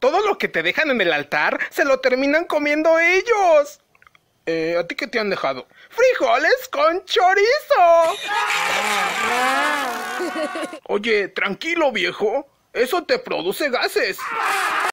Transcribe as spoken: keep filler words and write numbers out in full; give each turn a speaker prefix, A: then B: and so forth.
A: Todo lo que te dejan en el altar se lo terminan comiendo ellos. Eh, ¿a ti qué te han dejado? ¡Frijoles con chorizo! Oye, tranquilo, viejo. Eso te produce gases.